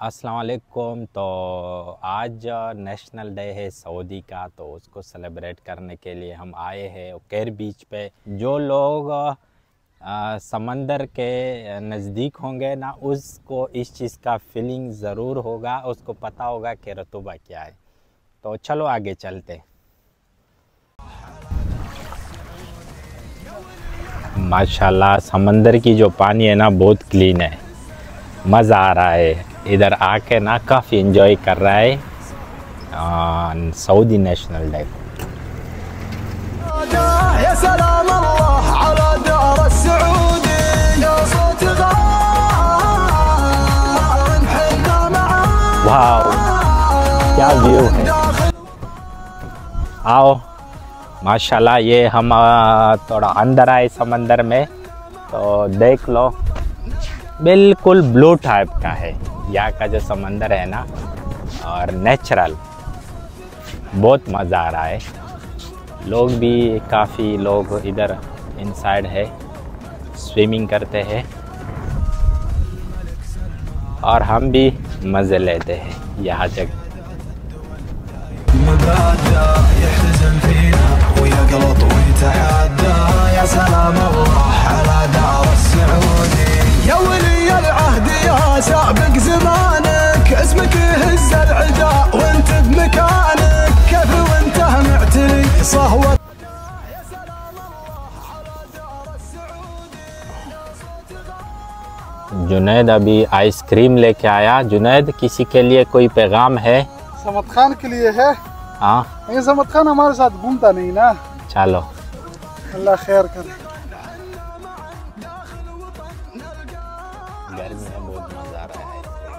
अस्सलाम वालेकुम। तो आज नेशनल डे है सऊदी का, तो उसको सेलिब्रेट करने के लिए हम आए हैं उकैर बीच पे। जो लोग समंदर के नज़दीक होंगे ना, उसको इस चीज़ का फीलिंग ज़रूर होगा, उसको पता होगा कि रतूबा क्या है। तो चलो आगे चलते। माशाल्लाह समंदर की जो पानी है ना बहुत क्लीन है, मज़ा आ रहा है। इधर आके ना काफ़ी एंजॉय कर रहा है सऊदी नेशनल डे। वाह क्या व्यू है। आओ माशाल्लाह, ये हम थोड़ा अंदर आए समंदर में तो देख लो, बिल्कुल ब्लू टाइप का है यहाँ का जो समंदर है ना, और नेचुरल बहुत मज़ा आ रहा है। लोग भी काफ़ी लोग इधर इनसाइड है, स्विमिंग करते हैं और हम भी मज़े लेते हैं यहाँ जगह। سابق زمانك اسمك يهز العدا وانت بمكانك كيف وانت معتلي صهوة. जुनैद अभी आइसक्रीम लेके आया। जुनैद, किसी के लिए कोई पैगाम है? समद खान के लिए है। हाँ, ये समद खान हमारे साथ घूमता नहीं ना। चलो अल्लाह खैर करे। गर्मी में बहुत मज़ा आ रहा है।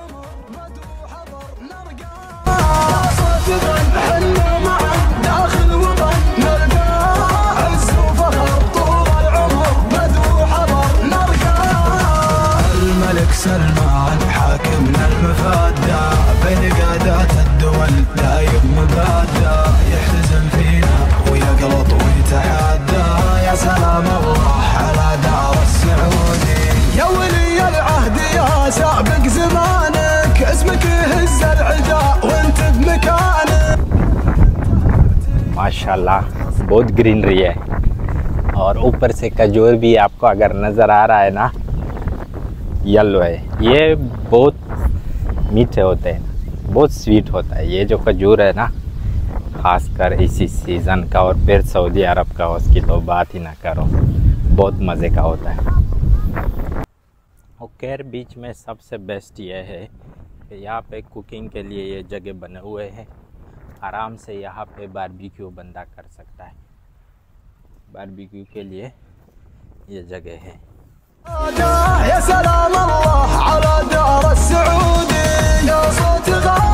الملك سلمان حاكمنا المفادى بين قادات الدول دايم مبادى يحتزم فينا ويقلط ويتحدى. يا سلام الله على دار السعودي يا ولي العهد يا سابق زمانك اسمك يهز العدا وانت بمكانك. माशाल्लाह बहुत ग्रीनरी है और ऊपर से खजूर भी आपको अगर नज़र आ रहा है ना, येलो है। ये बहुत मीठे होते हैं, बहुत स्वीट होता है ये जो खजूर है ना, ख़ासकर इसी सीज़न का। और फिर सऊदी अरब का, उसकी तो बात ही ना करो, बहुत मज़े का होता है। उकैर बीच में सबसे बेस्ट ये है कि यहाँ पे कुकिंग के लिए ये जगह बने हुए हैं। आराम से यहाँ पे बारबेक्यू बंदा कर सकता है। बारबेक्यू के लिए ये जगह है। يا سلام الله على دار السعودي يا صوت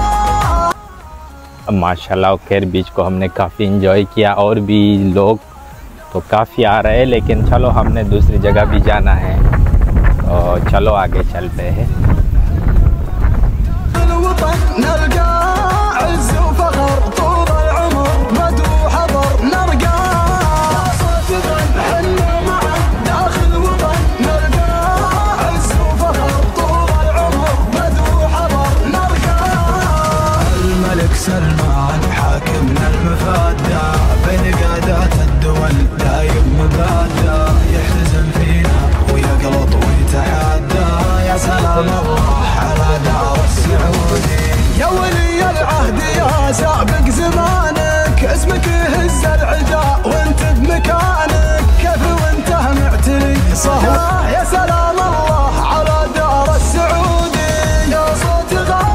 माशाल्लाह उकैर बीच को हमने काफ़ी इंजॉय किया और भी लोग तो काफ़ी आ रहे हैं, लेकिन चलो हमने दूसरी जगह भी जाना है, तो चलो आगे चलते हैं। سلمان حاكمنا المفادى بين قادات الدول دايم مبادى يحتزم فينا ويقلط ويتحدى. يا سلام الله على دار السعودي يا ولي العهد يا سابق زمانك اسمك يهز العدا وانت بمكانك كيف وانت معتلي صهوة. يا سلام الله على دار السعودي يا صوت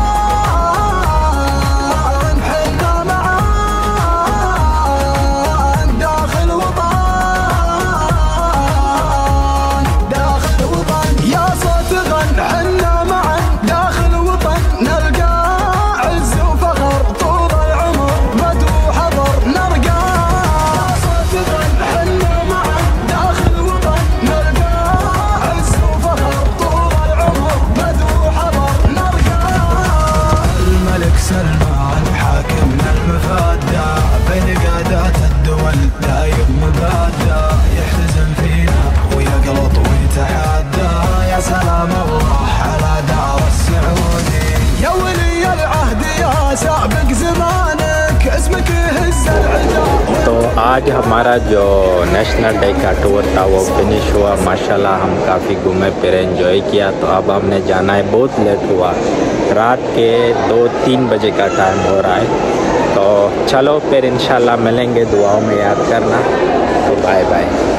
سلمان حاكمنا المفادى بين قادات الدول دايم مبادى يحتزم فينا ويقلط ويتحدى. يا سلام الله على دار السعودي يا आज हमारा जो नेशनल डे का टूर था वो फिनिश हुआ। माशाल्लाह हम काफ़ी घूमे फिरे, एंजॉय किया। तो अब हमने जाना है, बहुत लेट हुआ, रात के 2-3 बजे का टाइम हो रहा है। तो चलो फिर इंशाल्लाह मिलेंगे, दुआओं में याद करना। तो बाय बाय।